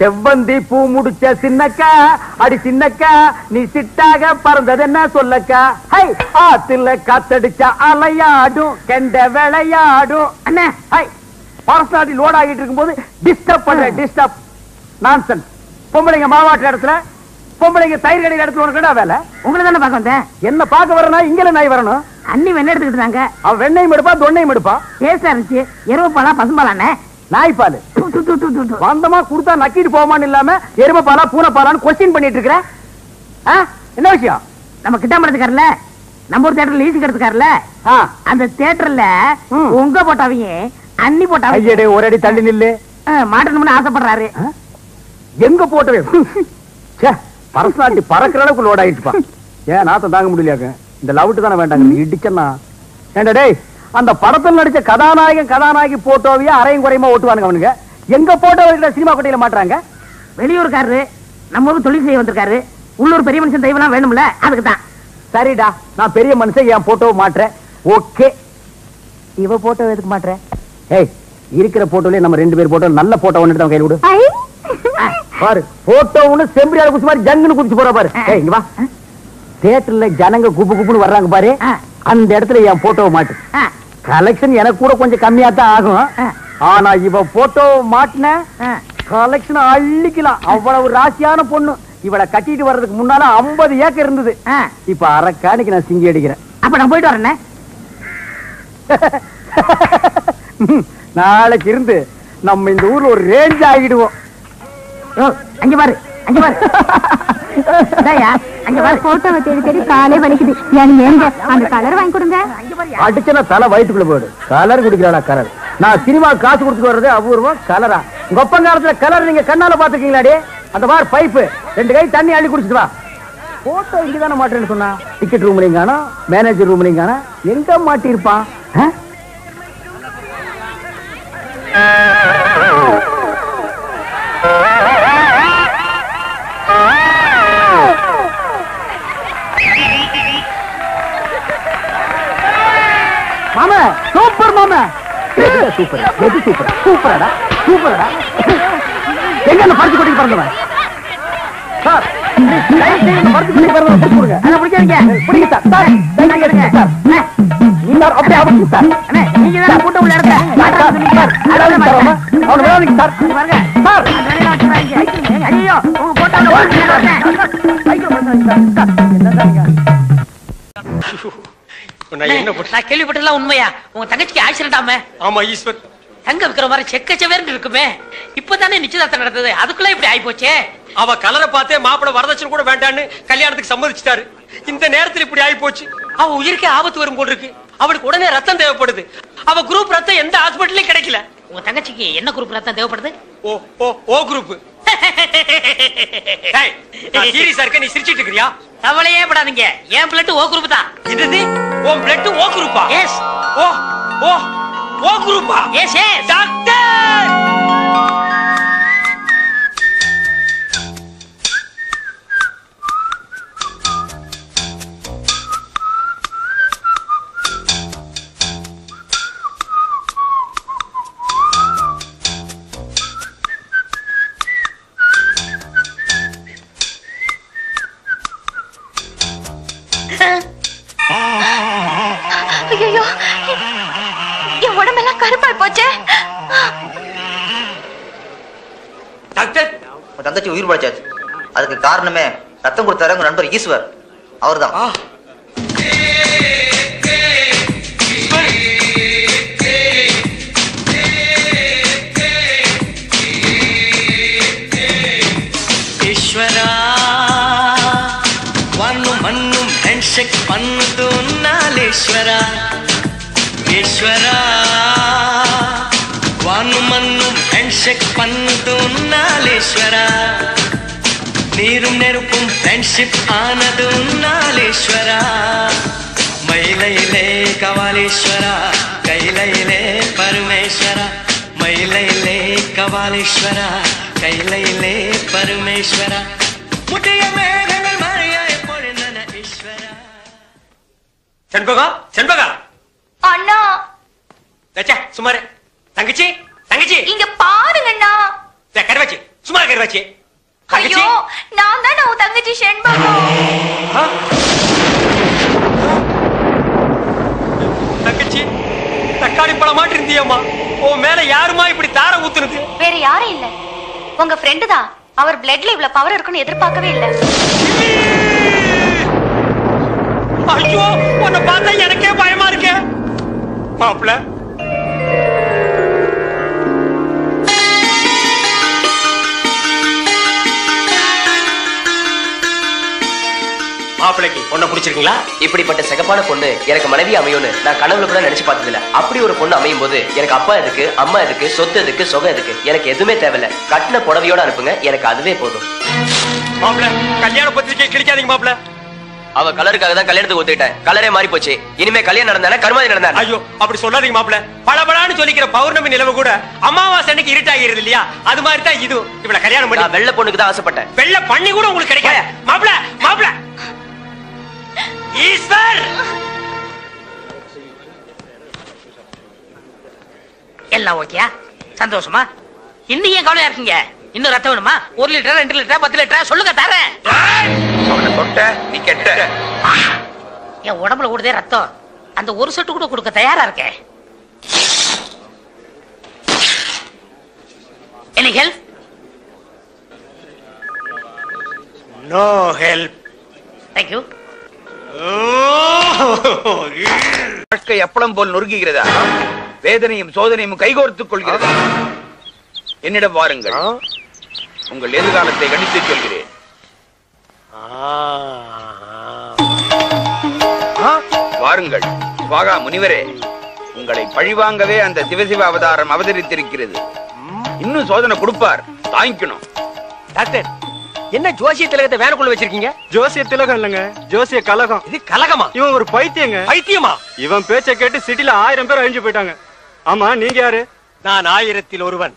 செவ்வந்தி பூ முடிச்ச சின்னக்கா அடி சின்னக்கா நீ சிட்டாக பறந்தது என்ன சொல்லக்கா ஹை ஆத்துல காத்தடிச்சா அலையாடும் கெண்ட விளையாடும் அண்ணே ஹை பரஸ்நாட்டி லோட் ஆகிட்டு இருக்கும்போது டிஸ்டர்ப் பண்ற டிஸ்டர்ப் நான்சென்ஸ் பொம்பளைங்க மாவாட்டுற இடத்துல பொம்பளைங்க தயிர் கடையில் இடத்துல உனக்கு என்ன வேலை உங்களை தானே பார்க்க வந்தேன் என்ன பார்க்க வரணும் இங்கல நாய் வரணும் அண்ணி வெண்ணெய் எடுத்துக்கிட்டாங்க அவன் வெண்ணையும் எடுப்பா தொன்னையும் எடுப்பா டேஸ்டா இருந்துச்சு எருமை பாலா பசும்பாலாண்ணே நாய் பால் வந்தமா கொடுத்தா நக்கிட்டு போமான்னு இல்லாம எருமை பாலா பூனை பாலான்னு கொஸ்டின் பண்ணிட்டு இருக்கிற என்ன விஷயம் நம்ம கிட்டாமறதுக்காரல நம்ம ஒரு தியேட்டர்ல லீஸுக்கு எடுத்துக்காரல அந்த தியேட்டர்ல உங்க போட்டாவீங்க அண்ணி போட்டாவீங்க ஒரு அடி தள்ளி நில்லு மாட்டணும்னு ஆசைப்படுறாரு எங்க போட்டவே பரஸ்நாட்டி பறக்கிற அளவுக்கு லோட் ஆயிட்டுப்பா ஏன் நாத்தம் தாங்க முடியலையாக்க இந்த லவுட்டு தானே வேண்டாங்க இடிச்சன்னா ஏண்டா டேய் அந்த படத்தில் நடிச்ச கதாநாயகி போட்டோவையே அரையும் குறையுமா ஓட்டுவானுங்க அவனுங்க எங்க போட்டோ சினிமா கொட்டையில மாட்டாங்க வெளியூருக்காரரு நம்ம ஊருக்கு தொழில் செய்ய வந்திருக்காரு உள்ளூர் பெரிய மனுஷன் தெய்வம் வேணும்ல அதுக்கு தான் சரிடா நான் பெரிய மனுஷன் என் போட்டோவை மாட்டுறேன் ஓகே இவ போட்டோ எதுக்கு மாட்டுறேன் ஏய் இருக்கிற போட்டோலயே நம்ம 2 பேர் போட்டோ நல்ல போட்டோ ஒன்னு கையில விடு பாரு போட்டோ ஒண்ணு செம்பரியால குச்சி மாதிரி ஜங்குன்னு குதிச்சு போற பாரு ஏய் இங்க வா தியேட்டர்ல ஜனங்க குப்பு குப்புன்னு வர்றாங்க பாரு அந்த இடத்துல என் போட்டோவை மாட்டு கலெக்ஷன் எனக்கு கூட கொஞ்சம் கம்மியா தான் ஆகும் ஆனா இவ போட்டோ மாட்டின கலெக்ஷன் அள்ளிக்கலாம் அவ்வளவு ராசியான பொண்ணு இவளை கட்டிட்டு வர்றதுக்கு முன்னால 50 ஏக்கர் இருந்தது இப்ப அரக்காணிக்கு நான் சிங்கி அடிக்கிறேன் அப்ப நான் போயிட்டு வரேன் நாளைக்கு இருந்து நம்ம இந்த ஊர்ல ஒரு ரேஞ்ச் ஆகிடுவோம் அங்க பாரு அங்க பாரு அங்க பாரு போட்டோவை தேடி தேடி காலே வலிக்குது ஏங்க அந்த கலர் வாங்கி கொடுங்க அடிச்சனா தலை வயிற்றுக்குள்ள போயிடு கலர் குடிக்கிறாளா கலர் நான் சினிமா காசு கொடுத்துட்டு வர்றது அபூர்வம் கலரா உங்க ஒப்பங்காலத்துல கலர் நீங்க கண்ணால பாத்துக்கீங்களாடி அந்த மாதிரி பைப்பு 2 கை தண்ணி அள்ளி குடிச்சிட்டு வா போட்டோ இங்கதானே மாட்டேன்னு சொன்னா டிக்கெட் ரூம்லயும் காணா மேனேஜர் ரூம்லயும் காணா எங்க மாட்டிருப்பான் மாமா சூப்பர் மாமா சூப்பர் எது சூப்பர் சூப்பரடா சூப்பரடா எங்க அந்த பறிச்சு கொட்டி பறந்தவன் சார் பறிச்சு கொட்டி பறந்தவன் கொடுங்க அத பிடிக்காதீங்க பிடிங்க சார் சார் கையை எடுங்க சார் இன்னொரு அப்படியே அவருக்கு சார் அண்ணே நீங்க தான் கூட்ட உள்ள இடத்துல சார் அவன வேலைக்கு சார் பாருங்க சார் ஐயோ உங்க போட்டோல நான் கேள்விப்பட்டதெல்லாம் உண்மையா உங்க தங்கச்சிக்கு ஆக்சிடென்ட் ஆமே ஆமா ஈஸ்வர் தங்க விக்கிற மாதிரி செக்கச்சவேர்னு இருக்குமே இப்பதானே நிச்சயதார்த்தம் நடந்தது அதுக்குள்ள இப்படி ஆயி போச்சே அவ கலரை பார்த்தே மாப்பிள வரதட்சணை கூட வேண்டான்னு கல்யாணத்துக்கு சம்மதிச்சிட்டாரு இந்த நேரத்தில் இப்படி ஆயி போச்சு அவ உயிருக்கே ஆபத்து வரும் போல இருக்கு அவளுக்கு உடனே ரத்தம் தேவைப்படுது அவ குரூப் ரத்தம் எந்த ஹாஸ்பிட்டலையும் கிடைக்கல உங்க தங்கச்சிக்கு என்ன குரூப் ரத்தம் தேவைப்படுது ஓ ஓ ஓ குரூப் சீரியஸா இருக்க நீ சிரிச்சிட்டு இருக்கறியா கவலையே படாதீங்க என் பிளட் ஓ குரூப் தான் இது உன் பிளட் ஓ குரூப்பா எஸ் ஓ ஓ ஓ குரூப்பா எஸ் எஸ் டாக்டர் ஐயோ என் உடம்பெல்லாம் கருப்பாய் போச்சே டாக்டர் தங்கச்சி உயிர் பழைச்சாச்சு அதுக்கு காரணமே ரத்தம் கொடுத்தாரு உங்க நண்பர் ஈஸ்வர் அவர்தான் ஈஸ்வரா வண்ணு மண்ணும் ஹேண்ட்ஷேக் பண்ணது நாளேஸ்வரா ஈஸ்வரா வானு மண்ணும் ஹேண்ட்ஷேக் பண்ணது நாளேஸ்வரா நீரும் நெருப்பும் ஃப்ரெண்ட்ஷிப் ஆனது நாளேஸ்வரா மயிலையிலே கவாலேஸ்வரா கைலையிலே பரமேஸ்வரா மயிலையிலே கவாலேஸ்வரா கைலையிலே பரமேஸ்வரா முட்டைய மேகங்கள் மழையாய் பொழிந்தன ஈஸ்வரா செண்பகா செண்பகா அண்ணா சுமாரு தங்கச்சி தங்கச்சி இங்க பாருங்க அண்ணா கருவாச்சி சுமாரு பாக்கிறவாச்சு. ஐயோ நான் தான் உன் தங்கச்சி செண்பகம். தங்கச்சி தக்காளி பழம் மாட்டு இருந்தியம்மா. உன் மேல யாருமா இப்படி தார ஊத்துனது? வேற யாரும் இல்ல, உங்க ஃப்ரெண்டு தான். அவர் பிளட்ல இவ்வளவு பவர் இருக்குன்னு எதிர்பார்க்கவே இல்ல. ஐயோ உன்னை பார்த்தா எனக்கே பயமா இருக்கு. மாப்பிள்ள மாப்பிளைக்கு பொண்ணை பிடிச்சிருக்கீங்களா? இப்படிப்பட்ட சிகப்பான பொண்ணு எனக்கு மனைவி அமையும்னு நான் கனவுல கூட நினைச்சு பார்த்ததில்ல. அப்படி ஒரு பொண்ணு அமையும் போது எனக்கு அப்பா எதுக்கு, அம்மா எதுக்கு, சொத்து எதுக்கு, சொகம் எதுக்கு, எனக்கு எதுவுமே தேவையில்ல. கட்டின புடவையோட அனுப்புங்க, எனக்கு அதுவே போதும். மாப்பிள்ள கல்யாண பத்திரிக்கை கிழிக்காதீங்க மாப்பிள்ள. அவ கலருக்காக தான் கல்யாணத்துக்கு ஒத்துக்கிட்டேன். கலரே மாறி போச்சு. இனிமே கல்யாணம் நடந்தானே கருமாதி நடந்தா. ஐயோ அப்படி சொல்லாதீங்க மாப்பிள்ள. பளபளான்னு சொல்லிக்கிற பௌர்ணமி நிலவு கூட அமாவாசை அன்னைக்கு இருட்டாகிறது இல்லையா? அது மாதிரி தான் இது. இவளை கல்யாணம் பண்ணி வெள்ளை பொண்ணுக்கு தான் ஆசைப்பட்டேன். வெள்ளை பண்ணி கூட உங்களுக்கு கிடைக்காது மாப்பிள்ள. மாப்பிள்ள ஈஸ்வர் எல்லாம் ஓகேயா? சந்தோஷமா? இன்னும் ஏன் கவலையா இருக்கீங்க? இன்னும் ரத்தம் வேணுமா? 1 லிட்டர் 2 லிட்டர் 10 லிட்டர் சொல்லுங்க தரேன். அவனை தொட்ட நீ கெட்ட. என் உடம்புல ஓடுதே ரத்தம். அந்த ஒரு சொட்டு கூட கொடுக்க தயாரா இருக்கேன். Any help? No help. Thank you. வாழ்க்கை அப்பளம் போல் நொறுக்குகிறதா? வேதனையும் சோதனையும் கைகோர்த்துக் கொள்கிறதா? என்னிடம் வாருங்கள், உங்கள் எதிர்காலத்தை கணித்து சொல்கிறேன். வாருங்கள் வாகா முனிவரே, உங்களை பழிவாங்கவே அந்த சிவசிவ அவதாரம் அவதரித்திருக்கிறது. இன்னும் சோதனை கொடுப்பார், தாங்கிக்கணும். டாக்டர் என்ன ஜோசிய திலகத்தை வேனுக்குள்ள வச்சிருக்கீங்க? ஜோசிய திலகம் இல்லங்க, ஜோசிய கலகம். இது கலகமா? இவன் ஒரு பைத்தியங்க. பைத்தியமா? இவன் பேச்ச கேட்டு சிட்டில 1000 பேர் அழிஞ்சு போயிட்டாங்க. ஆமா நீங்க யாரு? நான் 1000ல் ஒருவன்.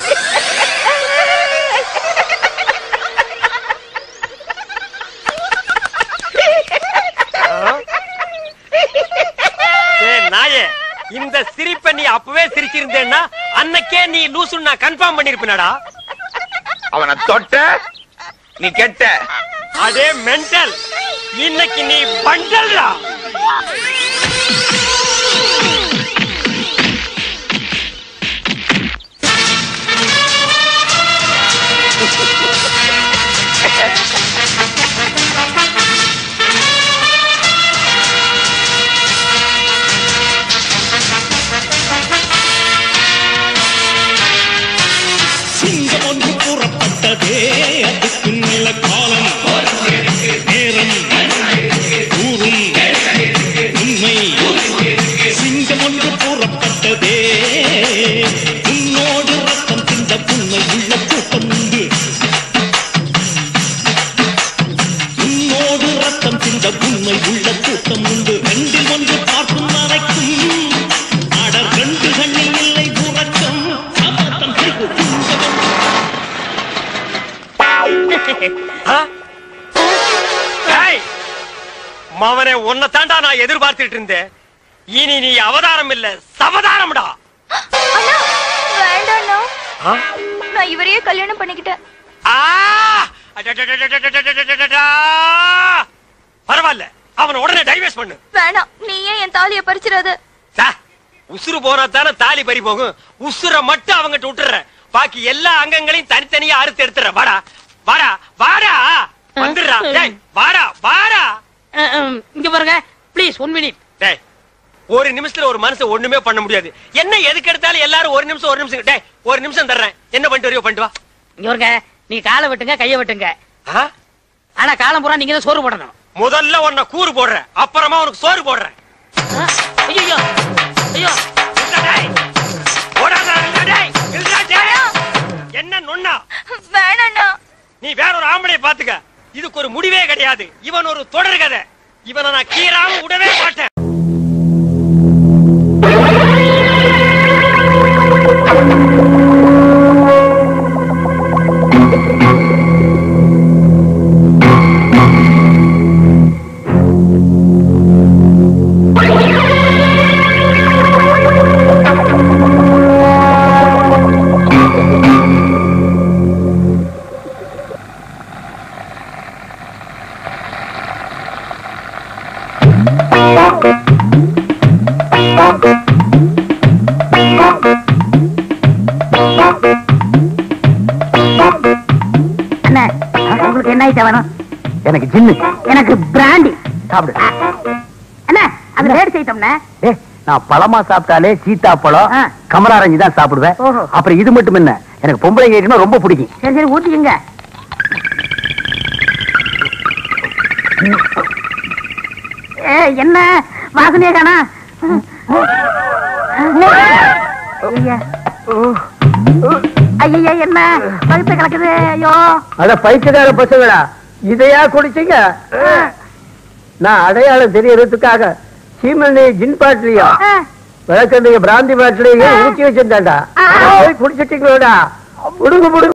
நாயே இந்த சிரிப்பை நீ அப்பவே சிரிச்சிருந்தேன்னா அன்னைக்கே நீ லூசுன்னு நான் கன்ஃபார்ம் பண்ணிருப்பேனடா. அவனை தொட்ட நீ கெட்ட. அதே மென்டல், இன்னைக்கு நீ பண்டல்டா. சிங்கம் ஒன்று கூறப்பட்டதே, அதுக்கு நில காலம் நேரம் கூறும் உண்மை. சிங்கம் ஒன்று கூறப்பட்டதே, உன்னோடு ரத்தம் தின்ற புண்மை உள்ள கூட்டம் உண்டு. உன்னோடு ரத்தம் தின்ற புண்மை உள்ள கூட்டம் உண்டு. ரெண்டில் ஒன்று பார்க்கும் வரைக்கும் அடர் 2 கண்ணில் இல்லை உறக்கம். சபதம் செய்து மவனே உன்னை தாண்டா நான் எதிர்பார்த்துட்டு இருந்தேன். இனி நீ அவதாரம் இல்ல சவதாரம்டா. வேண்டாண்ணா, நான் இவரையே கல்யாணம் பண்ணிக்கிட்டேன். பரவாயில்ல, அவனை உடனே டைவர்ஸ் பண்ணு. வேணாம், நீ ஏன் என் தாலியை பறிச்சிடாத. உசுறு போனா தானே தாலி பறி போகும். உசுர மட்டும் அவங்கிட்ட விட்டுற, பாக்கி எல்லா அங்கங்களையும் தனித்தனியா அறுத்து எடுத்துற. வாடா வாடா வாடா வந்துடுறா. வாடா வாடா. இங்க பாருங்க ப்ளீஸ் 1 மினிட். டேய், ஒரு நிமிஷத்துல ஒரு மனுஷன் ஒண்ணுமே பண்ண முடியாது. என்ன எதுக்கு எடுத்தாலும் எல்லாரும் ஒரு நிமிஷம். டேய், ஒரு நிமிஷம் தர்றேன், என்ன பண்ணிட்டு வரையோ பண்ணிட்டு வா. இங்க பாருங்க, நீ காலை வெட்டுங்க கைய வெட்டுங்க. ஆனா காலம் பூரா நீங்க தான் சோறு போடணும். முதல்ல உன்னை கூறு போடுறேன், அப்புறமா உனக்கு சோறு போடுறேன். ஐயோ ஐயோ என்ன நொண்ணா? வேணாண்ணா, நீ வேற ஒரு ஆம்பளை பாத்துக்க. இதுக்கு ஒரு முடிவே கிடையாது. இவன் ஒரு தொடர் கதை. இவனை நான் கீராம விடவே மாட்டேன். என்ன ஐட்டம் வேணும்? எனக்கு ஜின்னு. எனக்கு பிராண்டி. சாப்பிடு. என்ன அது லேட் ஐட்டம்னா? நான் பழமா சாப்பிட்டாலே சீத்தாப்பழம் கமலாரஞ்சி தான் சாப்பிடுவேன். அப்புறம் இது மட்டும் என்ன, எனக்கு பொம்பளை ஐட்டம்னா ரொம்ப பிடிக்கும். சரி சரி ஊத்திக்கங்க. என்ன வாசனையே காணா? ஐயா என்ன பழுத்த கிடக்குது? ஐயோ அத பைத்தியக்கார பசங்களா, இதையா குடிச்சீங்க? நான் அடையாளம் தெரியறதுக்காக சீமனை ஜின் பாட்டிலையும் விளக்கண்டைய பிராந்தி பாட்டிலையும் ஊற்றி வச்சிருந்தாண்டா. குடிச்சிட்டீங்களோடா.